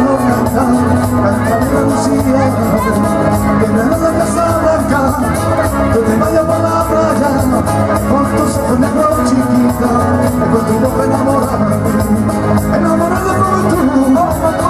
Canta mi Lucía, que me haga la casa blanca, que me vaya por la playa, con tus ojos negros chiquita, y contigo enamorada como tú.